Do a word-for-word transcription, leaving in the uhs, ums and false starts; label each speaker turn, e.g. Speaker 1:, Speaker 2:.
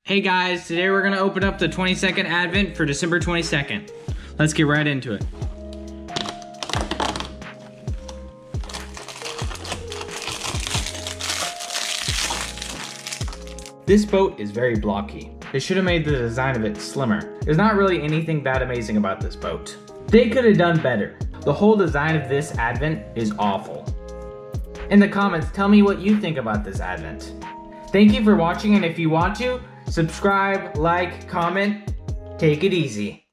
Speaker 1: Hey guys, today we're gonna open up the twenty-second Advent for December twenty-second. Let's get right into it. This boat is very blocky. They should have made the design of it slimmer. There's not really anything that amazing about this boat. They could have done better. The whole design of this Advent is awful. In the comments, tell me what you think about this Advent. Thank you for watching, and if you want to, subscribe, like, comment, take it easy.